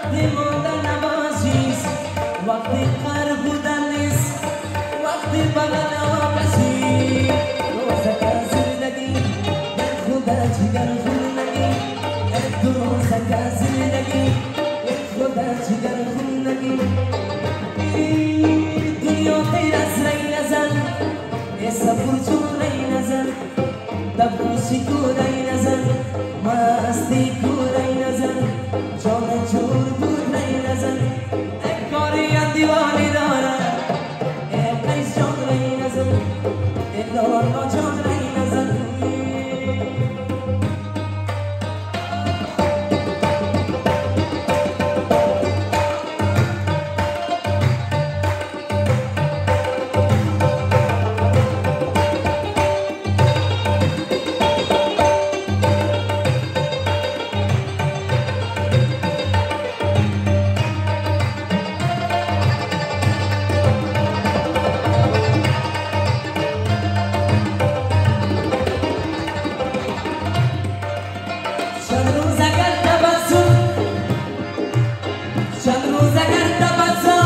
وقتی ماندن نباشیست وقتی قهر بودن نیست وقتی بغل آبشی روزک از زندگی در خدا جگر خون نگی روزک از زندگی در خدا جگر خون نگی دنیا غیر از رای نزن سفر چون رای نزن دبوشی کو رای نزن مستی کو رای نزن جان جور بود رای نزن ای کاری دیوانی داره ای قیس جان رای نزن ای لالا جان رای نزن چند روز اگر تبسم